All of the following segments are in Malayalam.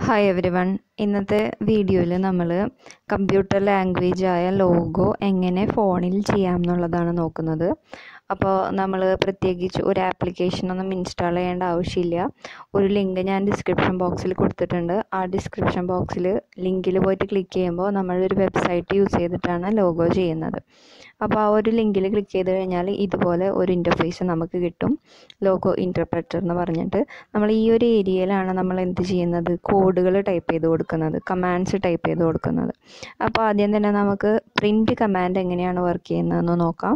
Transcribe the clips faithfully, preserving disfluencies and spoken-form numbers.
Hi every one. ഇന്നത്തെ വീഡിയോയിൽ നമ്മൾ കമ്പ്യൂട്ടർ ലാംഗ്വേജ് ആയ ലോഗോ എങ്ങനെ ഫോണിൽ ചെയ്യാം എന്നുള്ളതാണ് നോക്കുന്നത്. അപ്പോൾ നമ്മൾ പ്രത്യേകിച്ച് ഒരു ആപ്ലിക്കേഷനൊന്നും ഇൻസ്റ്റാൾ ചെയ്യേണ്ട ആവശ്യമില്ല. ഒരു ലിങ്ക് ഞാൻ ഡിസ്ക്രിപ്ഷൻ ബോക്സിൽ കൊടുത്തിട്ടുണ്ട്. ആ ഡിസ്ക്രിപ്ഷൻ ബോക്സിൽ ലിങ്കിൽ പോയിട്ട് ക്ലിക്ക് ചെയ്യുമ്പോൾ നമ്മളൊരു വെബ്സൈറ്റ് യൂസ് ചെയ്തിട്ടാണ് ലോഗോ ചെയ്യുന്നത്. അപ്പോൾ ആ ഒരു ലിങ്കിൽ ക്ലിക്ക് ചെയ്ത് കഴിഞ്ഞാൽ ഇതുപോലെ ഒരു ഇൻ്റർഫേസ് നമുക്ക് കിട്ടും, ലോഗോ ഇൻ്റർപ്രറ്റർ എന്ന് പറഞ്ഞിട്ട്. നമ്മൾ ഈ ഒരു ഏരിയയിലാണ് നമ്മൾ എന്ത് ചെയ്യുന്നത്, കോഡുകൾ ടൈപ്പ് ചെയ്ത് കൊടുക്കുന്നത്, കമാൻഡ്സ് ടൈപ്പ് ചെയ്ത് കൊടുക്കുന്നത്. അപ്പോൾ ആദ്യം തന്നെ നമുക്ക് പ്രിൻറ്റ് കമാൻഡ് എങ്ങനെയാണ് വർക്ക് ചെയ്യുന്നതെന്ന് നോക്കാം.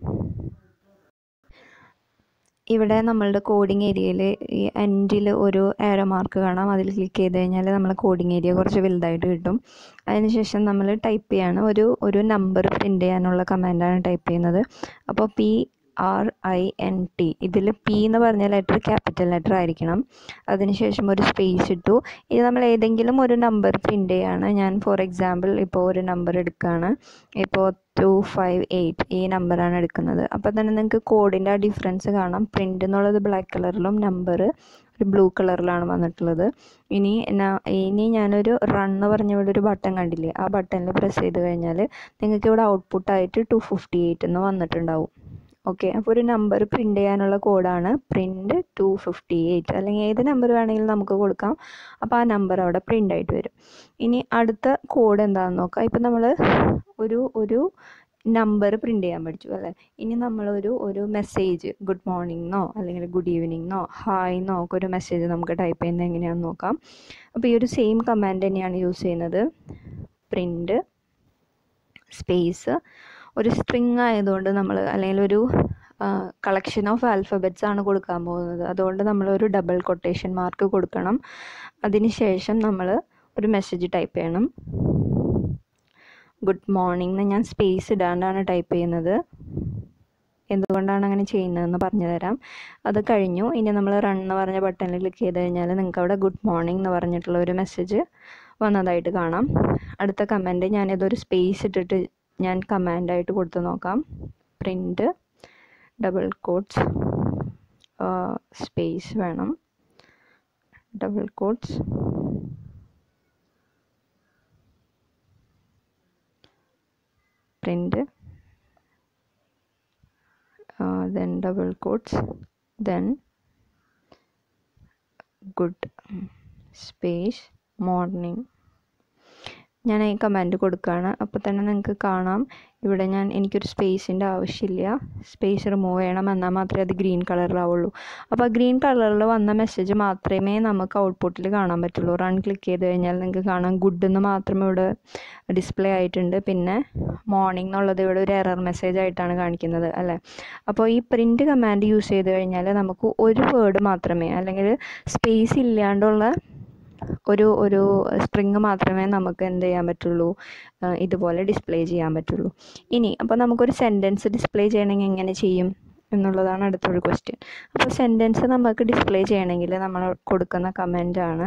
ഇവിടെ നമ്മളുടെ കോഡിങ് ഏരിയയിൽ ഈ എൻഡിൽ ഒരു ആരോ മാർക്ക് കാണാം. അതിൽ ക്ലിക്ക് ചെയ്ത് കഴിഞ്ഞാൽ നമ്മൾ കോഡിങ് ഏരിയ കുറച്ച് വലുതായിട്ട് കിട്ടും. അതിനുശേഷം നമ്മൾ ടൈപ്പ് ചെയ്യാണ്, ഒരു ഒരു നമ്പർ പ്രിൻ്റ് ചെയ്യാനുള്ള കമാൻഡാണ് ടൈപ്പ് ചെയ്യുന്നത്. അപ്പോൾ P R I N T, ഇതിൽ പി എന്ന് പറഞ്ഞ ലെറ്റർ ക്യാപിറ്റൽ ലെറ്റർ ആയിരിക്കണം. അതിനുശേഷം ഒരു സ്പേസ് ഇട്ടു. ഇത് നമ്മൾ ഏതെങ്കിലും ഒരു നമ്പർ പ്രിൻ്റ് ചെയ്യാണ്. ഞാൻ ഫോർ എക്സാമ്പിൾ ഇപ്പോൾ ഒരു നമ്പർ എടുക്കുകയാണ്. ഇപ്പോൾ ടു ഫൈവ് എയ്റ്റ് ഈ നമ്പറാണ് എടുക്കുന്നത്. അപ്പോൾ തന്നെ നിങ്ങൾക്ക് കോഡിൻ്റെ ആ ഡിഫറൻസ് കാണാം. പ്രിൻ്റ് എന്നുള്ളത് ബ്ലാക്ക് കളറിലും നമ്പർ ഒരു ബ്ലൂ കളറിലാണ് വന്നിട്ടുള്ളത്. ഇനി ഇനി ഞാനൊരു റൺ എന്ന് പറഞ്ഞ ഇവിടെ ഒരു ബട്ടൺ കണ്ടില്ലേ, ആ ബട്ടണിൽ പ്രസ് ചെയ്ത് കഴിഞ്ഞാൽ നിങ്ങൾക്ക് ഇവിടെ ഔട്ട്പുട്ടായിട്ട് ടു ഫിഫ്റ്റി എയ്റ്റ് എന്ന് വന്നിട്ടുണ്ടാവും. ഓക്കെ, അപ്പോൾ ഒരു നമ്പർ പ്രിൻ്റ് ചെയ്യാനുള്ള കോഡാണ് പ്രിൻ്റ് ടു ഫിഫ്റ്റി എയ്റ്റ്, അല്ലെങ്കിൽ ഏത് നമ്പർ വേണമെങ്കിലും നമുക്ക് കൊടുക്കാം. അപ്പോൾ ആ നമ്പർ അവിടെ പ്രിൻ്റ് ആയിട്ട് വരും. ഇനി അടുത്ത കോഡ് എന്താണെന്ന് നോക്കാം. ഇപ്പം നമ്മൾ ഒരു ഒരു നമ്പർ പ്രിൻ്റ് ചെയ്യാൻ പഠിച്ചു അല്ലേ. ഇനി നമ്മളൊരു ഒരു മെസ്സേജ് ഗുഡ് മോർണിംഗെന്നോ അല്ലെങ്കിൽ ഗുഡ് ഈവനിങ്ങെന്നോ ഹായ്ന്നോ ഒക്കെ ഒരു മെസ്സേജ് നമുക്ക് ടൈപ്പ് ചെയ്യുന്നത് എങ്ങനെയാണെന്ന് നോക്കാം. അപ്പോൾ ഈ ഒരു സെയിം കമാൻഡ് തന്നെയാണ് യൂസ് ചെയ്യുന്നത്. പ്രിൻ്റ് സ്പേസ്, ഒരു സ്ട്രിങ് ആയതുകൊണ്ട് നമ്മൾ അല്ലെങ്കിൽ ഒരു കളക്ഷൻ ഓഫ് ആൽഫബറ്റ്സ് ആണ് കൊടുക്കാൻ പോകുന്നത്. അതുകൊണ്ട് നമ്മളൊരു ഡബിൾ കൊട്ടേഷൻ മാർക്ക് കൊടുക്കണം. അതിനുശേഷം നമ്മൾ ഒരു മെസ്സേജ് ടൈപ്പ് ചെയ്യണം. ഗുഡ് മോർണിംഗ് എന്ന് ഞാൻ സ്പേസ് ഇടാണ്ടാണ് ടൈപ്പ് ചെയ്യുന്നത്. എന്തുകൊണ്ടാണ് അങ്ങനെ ചെയ്യുന്നതെന്ന് പറഞ്ഞു തരാം. അത് കഴിഞ്ഞു. ഇനി നമ്മൾ റൺ എന്ന് പറഞ്ഞ ബട്ടണിൽ ക്ലിക്ക് ചെയ്ത് കഴിഞ്ഞാൽ നിങ്ങൾക്ക് അവിടെ ഗുഡ് മോർണിംഗ് എന്ന് പറഞ്ഞിട്ടുള്ള ഒരു മെസ്സേജ് വന്നതായിട്ട് കാണാം. അടുത്ത കമൻറ്റ് ഞാനിതൊരു സ്പേസ് ഇട്ടിട്ട് ഞാൻ കമാൻഡായിട്ട് കൊടുത്ത് നോക്കാം. പ്രിൻ്റ് ഡബിൾ കോട്ട്സ് സ്പേസ് വേണം, double quotes print then double quotes then good space morning. ഞാൻ ഈ കമാൻഡ് കൊടുക്കുകയാണ്. അപ്പോൾ തന്നെ നിങ്ങൾക്ക് കാണാം ഇവിടെ ഞാൻ എനിക്കൊരു സ്പേസിൻ്റെ ആവശ്യമില്ല, സ്പേസ് റിമൂവ് ചെയ്യണം, എന്നാൽ മാത്രമേ അത് ഗ്രീൻ കളറിലാവുള്ളൂ. അപ്പോൾ ഗ്രീൻ കളറിൽ വന്ന മെസ്സേജ് മാത്രമേ നമുക്ക് ഔട്ട്പുട്ടിൽ കാണാൻ പറ്റുള്ളൂ. റൺ ക്ലിക്ക് ചെയ്ത് കഴിഞ്ഞാൽ നിങ്ങൾക്ക് കാണാം ഗുഡ് എന്ന് മാത്രമേ ഇവിടെ ഡിസ്പ്ലേ ആയിട്ടുണ്ട്. പിന്നെ മോർണിംഗ് എന്നുള്ളത് ഇവിടെ ഒരു എറർ മെസ്സേജ് ആയിട്ടാണ് കാണിക്കുന്നത് അല്ലേ. അപ്പോൾ ഈ പ്രിൻ്റ് കമാൻഡ് യൂസ് ചെയ്ത് കഴിഞ്ഞാൽ നമുക്ക് ഒരു വേർഡ് മാത്രമേ, അല്ലെങ്കിൽ സ്പേസ് ഇല്ലാണ്ടുള്ള ഒരു ഒരു സ്ട്രിങ് മാത്രമേ നമുക്ക് എന്ത് ചെയ്യാൻ പറ്റുള്ളൂ, ഇതുപോലെ ഡിസ്പ്ലേ ചെയ്യാൻ പറ്റുള്ളൂ. ഇനി അപ്പോൾ നമുക്കൊരു സെൻറ്റൻസ് ഡിസ്പ്ലേ ചെയ്യണമെങ്കിൽ എങ്ങനെ ചെയ്യും എന്നുള്ളതാണ് അടുത്തൊരു ക്വസ്റ്റ്യൻ. അപ്പോൾ സെൻറ്റൻസ് നമുക്ക് ഡിസ്പ്ലേ ചെയ്യണമെങ്കിൽ നമ്മൾ കൊടുക്കുന്ന കമൻറ്റാണ്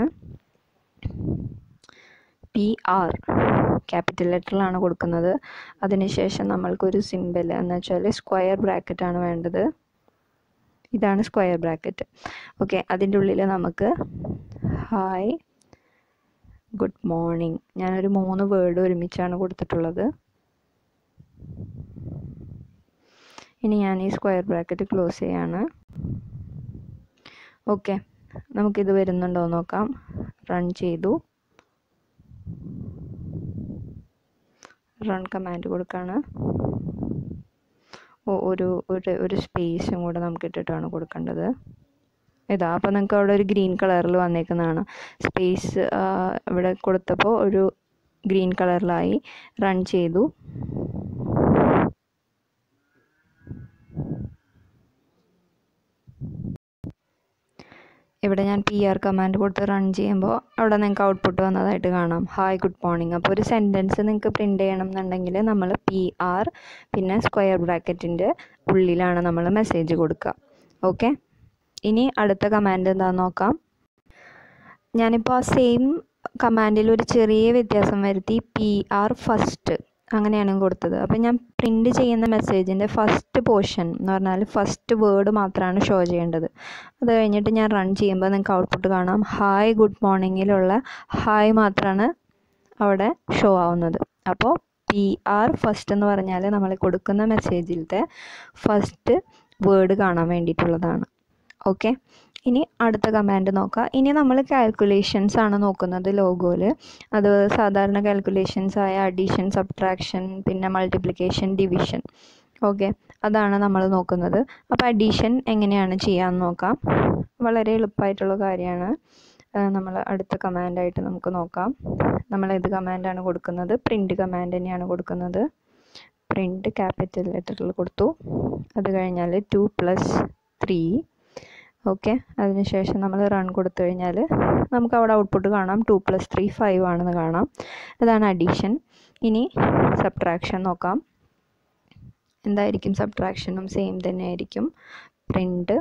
പി ആർ, ക്യാപിറ്റൽ ലെറ്ററിലാണ് കൊടുക്കുന്നത്. അതിനുശേഷം നമ്മൾക്കൊരു സിമ്പൽ എന്ന് വെച്ചാൽ സ്ക്വയർ ബ്രാക്കറ്റാണ് വേണ്ടത്. ഇതാണ് സ്ക്വയർ ബ്രാക്കറ്റ്. ഓക്കെ, അതിൻ്റെ ഉള്ളിൽ നമുക്ക് ഹായ് ഗുഡ് മോർണിംഗ്, ഞാനൊരു മൂന്ന് വേർഡ് ഒരുമിച്ചാണ് കൊടുത്തിട്ടുള്ളത്. ഇനി ഞാൻ ഈ സ്ക്വയർ ബ്രാക്കറ്റ് ക്ലോസ് ചെയ്യാണ്. ഓക്കെ, നമുക്കിത് വരുന്നുണ്ടോ നോക്കാം. റൺ ചെയ്തു, റൺ കമാൻഡ് കൊടുക്കുകയാണ്. ഒരു ഒരു ഒരു സ്പേസും കൂടെ നമുക്ക് ഇട്ടിട്ടാണ് കൊടുക്കേണ്ടത്. ഇതാ, അപ്പോൾ നിങ്ങൾക്ക് അവിടെ ഒരു ഗ്രീൻ കളറിൽ വന്നേക്കുന്നതാണ്. സ്പേസ് ഇവിടെ കൊടുത്തപ്പോൾ ഒരു ഗ്രീൻ കളറിലായി. റൺ ചെയ്തു. ഇവിടെ ഞാൻ പി ആർ കമാൻഡ് കൊടുത്ത് റൺ ചെയ്യുമ്പോൾ അവിടെ നിങ്ങൾക്ക് ഔട്ട്പുട്ട് വന്നതായിട്ട് കാണാം, ഹായ് ഗുഡ് മോർണിംഗ്. അപ്പോൾ ഒരു സെൻറ്റൻസ് നിങ്ങൾക്ക് പ്രിൻ്റ് ചെയ്യണം എന്നുണ്ടെങ്കിൽ നമ്മൾ പി ആർ പിന്നെ സ്ക്വയർ ബ്രാക്കറ്റിൻ്റെ ഉള്ളിലാണ് നമ്മൾ മെസ്സേജ് കൊടുക്കുക. ഓക്കെ, ഇനി അടുത്ത കമാൻഡ് എന്താണെന്ന് നോക്കാം. ഞാനിപ്പോൾ ആ സെയിം കമാൻഡിൽ ഒരു ചെറിയ വ്യത്യാസം വരുത്തി പി ആർ ഫസ്റ്റ് അങ്ങനെയാണ് കൊടുത്തത്. അപ്പോൾ ഞാൻ പ്രിൻറ്റ് ചെയ്യുന്ന മെസ്സേജിൻ്റെ ഫസ്റ്റ് പോർഷൻ എന്ന് പറഞ്ഞാൽ ഫസ്റ്റ് വേർഡ് മാത്രമാണ് ഷോ ചെയ്യേണ്ടത്. അത് കഴിഞ്ഞിട്ട് ഞാൻ റൺ ചെയ്യുമ്പോൾ നിങ്ങൾക്ക് ഔട്ട്പുട്ട് കാണാം. ഹായ് ഗുഡ് മോർണിംഗിലുള്ള ഹായ് മാത്രമാണ് അവിടെ ഷോ ആവുന്നത്. അപ്പോൾ പി ആർ ഫസ്റ്റ് എന്ന് പറഞ്ഞാൽ നമ്മൾ കൊടുക്കുന്ന മെസ്സേജിലത്തെ ഫസ്റ്റ് വേർഡ് കാണാൻ വേണ്ടിയിട്ടുള്ളതാണ്. ഓക്കെ, ഇനി അടുത്ത കമാൻഡ് നോക്കാം. ഇനി നമ്മൾ കാൽക്കുലേഷൻസ് ആണ് നോക്കുന്നത് ലോഗോയിൽ. അത് സാധാരണ കാൽക്കുലേഷൻസ് ആയ അഡീഷൻ, സബ്ട്രാക്ഷൻ, പിന്നെ മൾട്ടിപ്ലിക്കേഷൻ, ഡിവിഷൻ. ഓക്കെ, അതാണ് നമ്മൾ നോക്കുന്നത്. അപ്പോൾ അഡീഷൻ എങ്ങനെയാണ് ചെയ്യാമെന്ന് നോക്കാം. വളരെ എളുപ്പമായിട്ടുള്ള കാര്യമാണ്. നമ്മൾ അടുത്ത കമാൻഡായിട്ട് നമുക്ക് നോക്കാം. നമ്മൾ ഏത് കമാൻഡാണ് കൊടുക്കുന്നത്? പ്രിൻറ്റ് കമാൻഡ് തന്നെയാണ് കൊടുക്കുന്നത്. പ്രിൻറ്റ് ക്യാപിറ്റൽ ലെറ്ററിൽ കൊടുത്തു. അത് കഴിഞ്ഞാൽ ടു പ്ലസ് ത്രീ. ഓക്കെ, അതിനുശേഷം നമ്മൾ റൺ കൊടുത്തു കഴിഞ്ഞാൽ നമുക്ക് അവിടെ ഔട്ട്പുട്ട് കാണാം. ടു പ്ലസ് ത്രീ ഫൈവ് ആണെന്ന് കാണാം. അതാണ് അഡീഷൻ. ഇനി സബ്ട്രാക്ഷൻ നോക്കാം. എന്തായിരിക്കും സബ്ട്രാക്ഷനും സെയിം തന്നെ ആയിരിക്കും. Print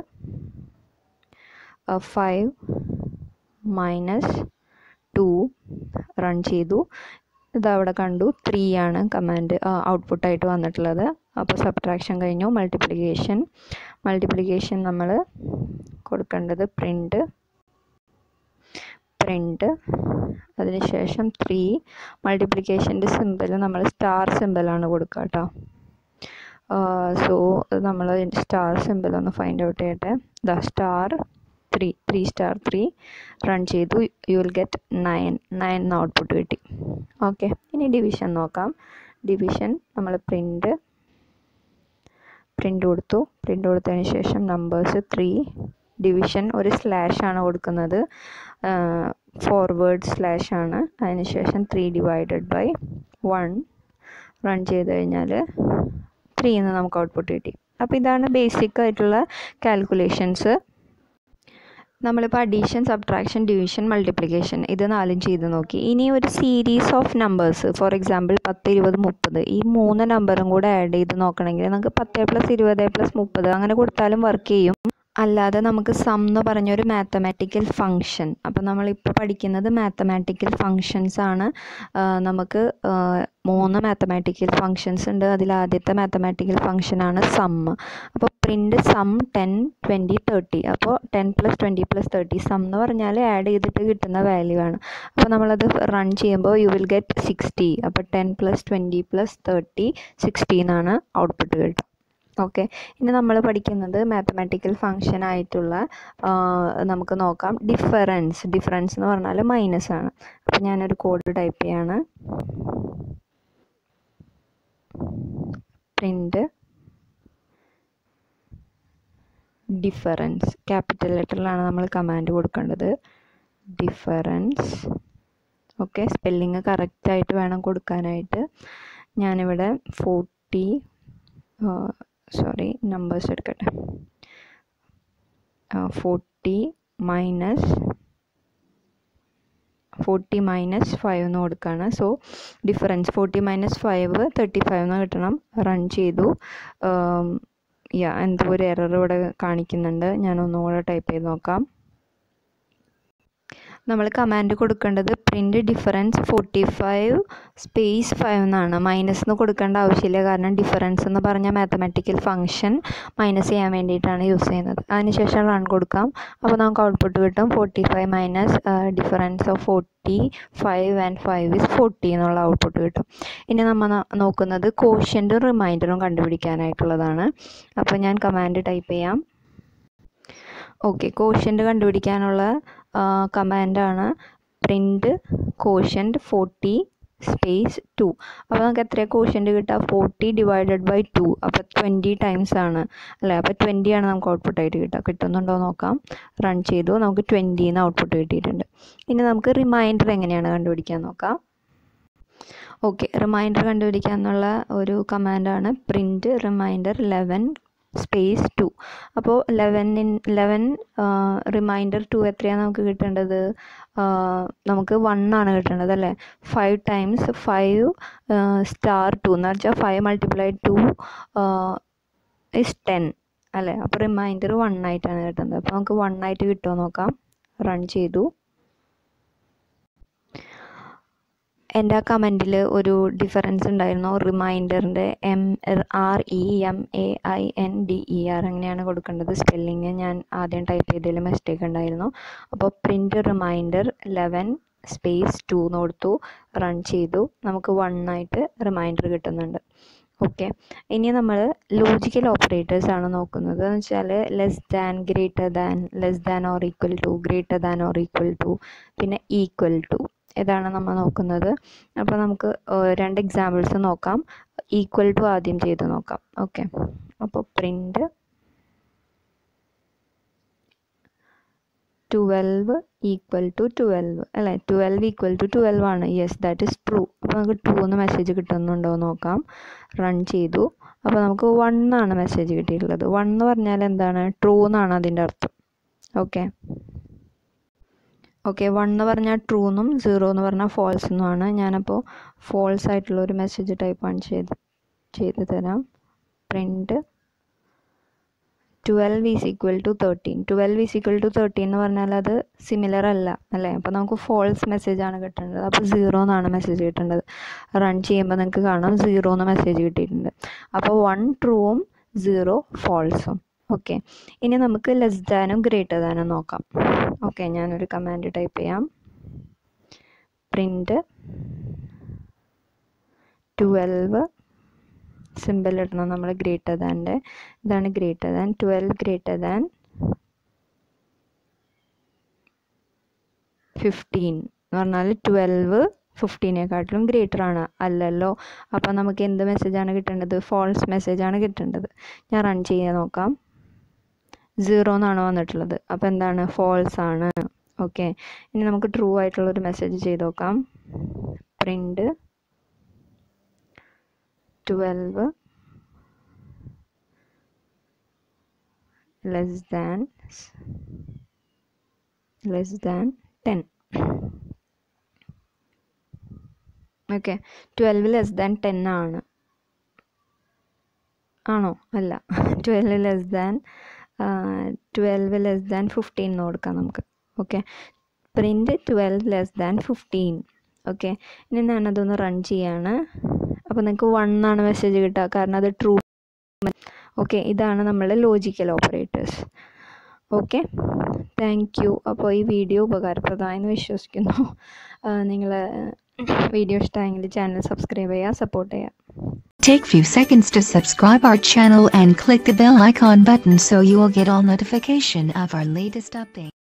five minus two run ചെയ്തു. ഇതവിടെ കണ്ടു ത്രീ ആണ് കമാൻഡ് ഔട്ട്പുട്ടായിട്ട് വന്നിട്ടുള്ളത്. അപ്പോൾ സബ്ട്രാക്ഷൻ കഴിഞ്ഞു. മൾട്ടിപ്ലിക്കേഷൻ മൾട്ടിപ്ലിക്കേഷൻ നമ്മൾ കൊടുക്കേണ്ടത് പ്രിൻറ്റ് പ്രിൻറ്റ് അതിനുശേഷം ത്രീ. മൾട്ടിപ്ലിക്കേഷൻ്റെ സിമ്പിൾ നമ്മൾ സ്റ്റാർ സിമ്പിളാണ് കൊടുക്കുക കേട്ടോ. സോ നമ്മൾ സ്റ്റാർ സിമ്പിൾ ഒന്ന് ഫൈൻഡ് ഔട്ട് ചെയ്യട്ടെ. The star three three star three run ചെയ്തു. You will get nine nine എന്ന ഔട്ട്പുട്ട് കിട്ടി. ഓക്കെ, ഇനി ഡിവിഷൻ നോക്കാം. ഡിവിഷൻ നമ്മൾ പ്രിൻറ്റ് പ്രിൻ്റ് കൊടുത്തു. പ്രിൻ്റ് കൊടുത്തതിന് ശേഷം നമ്പേഴ്സ് ത്രീ. ഡിവിഷൻ ഒരു സ്ലാഷ് ആണ് കൊടുക്കുന്നത്, ഫോർവേഡ് സ്ലാഷ് ആണ്. അതിനുശേഷം three divided by one run ചെയ്ത് കഴിഞ്ഞാൽ ത്രീ എന്ന് നമുക്ക് ഔട്ട്പുട്ട് കിട്ടി. അപ്പോൾ ഇതാണ് ബേസിക് ആയിട്ടുള്ള കാൽക്കുലേഷൻസ്. നമ്മളിപ്പോൾ അഡീഷൻ, സബ്ട്രാക്ഷൻ, ഡിവിഷൻ, മൾട്ടിപ്ലിക്കേഷൻ ഇത് നാലും ചെയ്ത് നോക്കി. ഇനി ഒരു series of numbers, for example പത്ത്, ഇരുപത്, മുപ്പത്, ഈ മൂന്ന് നമ്പറും കൂടെ ആഡ് ചെയ്ത് നോക്കണമെങ്കിൽ നമുക്ക് പത്ത് പ്ലസ് ഇരുപത് പ്ലസ് മുപ്പത് അങ്ങനെ കൊടുത്താലും വർക്ക് ചെയ്യും. അല്ലാതെ നമുക്ക് സം എന്ന് പറഞ്ഞൊരു മാത്തമാറ്റിക്കൽ ഫങ്ഷൻ, അപ്പോൾ നമ്മളിപ്പോൾ പഠിക്കുന്നത് മാത്തമാറ്റിക്കൽ ഫങ്ഷൻസ് ആണ്. നമുക്ക് മൂന്ന് മാത്തമാറ്റിക്കൽ ഫങ്ഷൻസ് ഉണ്ട്. അതിൽ ആദ്യത്തെ മാത്തമാറ്റിക്കൽ ഫങ്ഷനാണ് സം. അപ്പോൾ print sum ten twenty thirty. അപ്പോൾ ten plus twenty plus thirty sum എന്ന് പറഞ്ഞാൽ ആഡ് ചെയ്തിട്ട് കിട്ടുന്ന വാല്യൂ ആണ്. അപ്പോൾ നമ്മളത് റൺ ചെയ്യുമ്പോൾ യു വിൽ ഗെറ്റ് സിക്സ്റ്റി. അപ്പോൾ ten plus twenty plus thirty sixty എന്നാണ് ഔട്ട്പുട്ട് കിട്ടുക. ഓക്കെ, ഇനി നമ്മൾ പഠിക്കുന്നത് മാത്തമാറ്റിക്കൽ ഫങ്ഷൻ ആയിട്ടുള്ള നമുക്ക് നോക്കാം ഡിഫറൻസ്. ഡിഫറൻസ് എന്ന് പറഞ്ഞാൽ മൈനസ് ആണ്. അപ്പോൾ ഞാനൊരു കോഡ് ടൈപ്പ് ചെയ്യാണ്. പ്രിൻറ്റ് ഡിഫറൻസ് ക്യാപിറ്റൽ ലെറ്ററിലാണ് നമ്മൾ കമാൻഡ് കൊടുക്കേണ്ടത്. ഡിഫറൻസ്. ഓക്കെ, സ്പെല്ലിങ് കറക്റ്റായിട്ട് വേണം കൊടുക്കാനായിട്ട്. ഞാനിവിടെ ഫോർട്ടി സോറി നമ്പേഴ്സ് എടുക്കട്ടെ. Forty minus forty minus five എന്ന് കൊടുക്കുകയാണ്. So difference forty minus five thirty five എന്ന് കിട്ടണം. റൺ ചെയ്തു. യാ എന്തോ ഒരു എറർ ഇവിടെ കാണിക്കുന്നുണ്ട്. ഞാൻ ഒന്നുകൂടെ ടൈപ്പ് ചെയ്ത് നോക്കാം. നമ്മൾ കമാൻഡ് കൊടുക്കേണ്ടത് print difference forty five space five എന്നാണ്. മൈനസ് എന്ന് കൊടുക്കേണ്ട ആവശ്യമില്ല, കാരണം ഡിഫറൻസ് എന്ന് പറഞ്ഞാൽ മാത്തമാറ്റിക്കൽ ഫങ്ഷൻ മൈനസ് ചെയ്യാൻ വേണ്ടിയിട്ടാണ് യൂസ് ചെയ്യുന്നത്. അതിനുശേഷം റൺ കൊടുക്കാം. അപ്പോൾ നമുക്ക് ഔട്ട്പുട്ട് കിട്ടും forty five minus difference of forty five and five is forty എന്നുള്ള ഔട്ട്പുട്ട് കിട്ടും. ഇനി നമ്മൾ നോക്കുന്നത് കോഷ്യൻറ്റും റിമൈൻഡറും കണ്ടുപിടിക്കാനായിട്ടുള്ളതാണ്. അപ്പോൾ ഞാൻ കമാൻഡ് ടൈപ്പ് ചെയ്യാം. ഓക്കെ, കോഷ്യൻ്റ് കണ്ടുപിടിക്കാനുള്ള കമാൻഡാണ് print quotient forty space two. അപ്പോൾ നമുക്ക് എത്രയാണ് കോഷ്യൻ്റ് കിട്ടുക? Forty divided by two. അപ്പോൾ ട്വൻറ്റി ടൈംസ് ആണ് അല്ലേ? അപ്പോൾ ട്വൻറ്റി ആണ് നമുക്ക് ഔട്ട്പുട്ടായിട്ട് കിട്ടുക. കിട്ടുന്നുണ്ടോ നോക്കാം. റൺ ചെയ്തു. നമുക്ക് ട്വൻറ്റി എന്ന് ഔട്ട്പുട്ട് കിട്ടിയിട്ടുണ്ട്. ഇനി നമുക്ക് റിമൈൻഡർ എങ്ങനെയാണ് കണ്ടുപിടിക്കാൻ നോക്കാം. ഓക്കെ, റിമൈൻഡർ കണ്ടുപിടിക്കാനുള്ള ഒരു കമാൻഡാണ് print remainder eleven space two. അപ്പോൾ ലെവനിൻ ലെവൻ റിമൈൻഡർ ടു എത്രയാണ് നമുക്ക് കിട്ടേണ്ടത്? നമുക്ക് വൺ ആണ് കിട്ടേണ്ടത് അല്ലേ? Five times five star two എന്ന് വെച്ചാൽ five multiply two is ten അല്ലേ? അപ്പോൾ റിമൈൻഡർ വൺ ആയിട്ടാണ് കിട്ടുന്നത്. അപ്പോൾ നമുക്ക് വൺ ആയിട്ട് കിട്ടുമോ നോക്കാം. റൺ ചെയ്തു. എൻ്റെ ആ കമൻറ്റിൽ ഒരു ഡിഫറൻസ് ഉണ്ടായിരുന്നു. റിമൈൻഡറിൻ്റെ M R E M A I N D E R അങ്ങനെയാണ് കൊടുക്കേണ്ടത് സ്പെല്ലിങ്. ഞാൻ ആദ്യം ടൈപ്പ് ചെയ്തതിൽ മിസ്റ്റേക്ക് ഉണ്ടായിരുന്നു. അപ്പോൾ print remainder eleven space two എന്ന് കൊടുത്തു, റൺ ചെയ്തു. നമുക്ക് വൺ ആയിട്ട് റിമൈൻഡർ കിട്ടുന്നുണ്ട്. ഓക്കെ, ഇനി നമ്മൾ ലോജിക്കൽ ഓപ്പറേറ്റേഴ്സ് ആണ് നോക്കുന്നത്. എന്ന് വെച്ചാൽ less than, greater than, less than or equal to, greater than or equal to, പിന്നെ ഈക്വൽ ടു, ഇതാണ് നമ്മൾ നോക്കുന്നത്. അപ്പോൾ നമുക്ക് രണ്ട് എക്സാമ്പിൾസ് നോക്കാം. ഈക്വൽ ടു ആദ്യം ചെയ്ത് നോക്കാം. ഓക്കെ, അപ്പോൾ print twelve equal to twelve അല്ലേ, ട്വൽവ് ഈക്വൽ ടു ട്വൽവ് ആണ്. Yes, that is true. അപ്പോൾ നമുക്ക് ടു എന്ന് മെസ്സേജ് കിട്ടുന്നുണ്ടോ എന്ന് നോക്കാം. റൺ ചെയ്തു. അപ്പോൾ നമുക്ക് വൺ ആണ് മെസ്സേജ് കിട്ടിയിട്ടുള്ളത്. വൺ എന്ന് പറഞ്ഞാൽ എന്താണ്? ട്രൂ എന്നാണ് അതിൻ്റെ അർത്ഥം. ഓക്കെ ഓക്കെ വൺ എന്ന് പറഞ്ഞാൽ ട്രൂ എന്നും സീറോ എന്ന് പറഞ്ഞാൽ ഫോൾസ് എന്നുമാണ്. ഞാനപ്പോൾ ഫോൾസ് ആയിട്ടുള്ള ഒരു മെസ്സേജ് ടൈപ്പാണ് ചെയ്ത് ചെയ്ത് തരാം. Print twelve is equal to thirteen. Twelve is equal to thirteen എന്ന് പറഞ്ഞാൽ അത് സിമിലർ അല്ല അല്ലേ. അപ്പോൾ നമുക്ക് ഫോൾസ് മെസ്സേജാണ് കിട്ടേണ്ടത്. അപ്പോൾ സീറോ എന്നാണ് മെസ്സേജ് കിട്ടേണ്ടത്. റൺ ചെയ്യുമ്പോൾ നിങ്ങൾക്ക് കാണാം സീറോ എന്ന് മെസ്സേജ് കിട്ടിയിട്ടുണ്ട്. അപ്പോൾ വൺ ട്രൂവും സീറോ ഫോൾസും. ഓക്കെ, ഇനി നമുക്ക് ലെസ് ദാനും ഗ്രേറ്റർ ദാനും നോക്കാം. ഓക്കെ, ഞാനൊരു കമാൻഡ് ടൈപ്പ് ചെയ്യാം. പ്രിൻ്റ് ട്വൽവ് സിമ്പിൾ ഇടണം നമ്മൾ ഗ്രേറ്റർ ദാൻ്റെ. ഇതാണ് greater than. Twelve greater than fifteen എന്ന് പറഞ്ഞാൽ ട്വൽവ് ഫിഫ്റ്റീനെക്കാട്ടിലും ഗ്രേറ്റർ ആണ്. അല്ലല്ലോ. അപ്പോൾ നമുക്ക് എന്ത് മെസ്സേജാണ് കിട്ടേണ്ടത്? ഫോൾസ് മെസ്സേജാണ് കിട്ടേണ്ടത്. ഞാൻ റൺ ചെയ്യാൻ നോക്കാം. സീറോ എന്നാണ് വന്നിട്ടുള്ളത്. അപ്പോൾ എന്താണ്? ഫോൾസ് ആണ്. ഓക്കെ, ഇനി നമുക്ക് ട്രൂ ആയിട്ടുള്ളൊരു മെസ്സേജ് ചെയ്ത് നോക്കാം. Print twelve less than less than ten. Okay, twelve less than ten ആണ്. ആണോ? അല്ല, twelve less than twelve less than fifteen എന്ന് കൊടുക്കാം നമുക്ക്. Okay, print twelve less than fifteen. Okay, ഇനി ഞാനതൊന്ന് റൺ ചെയ്യാണ്. അപ്പോൾ നിങ്ങൾക്ക് വൺ ആണ് മെസ്സേജ് കിട്ടുക, കാരണം അത് ട്രൂ. ഓക്കെ, ഇതാണ് നമ്മളുടെ logical operators. Okay, thank you. അപ്പോൾ ഈ വീഡിയോ ഉപകാരപ്രദമായെന്ന് വിശ്വസിക്കുന്നു. നിങ്ങൾ വീഡിയോ ഇഷ്ടമായെങ്കിൽ ചാനൽ സബ്സ്ക്രൈബ് ചെയ്യുക, സപ്പോർട്ട് ചെയ്യുക. Take few seconds to subscribe our channel and click the bell icon button so you will get all notification of our latest update.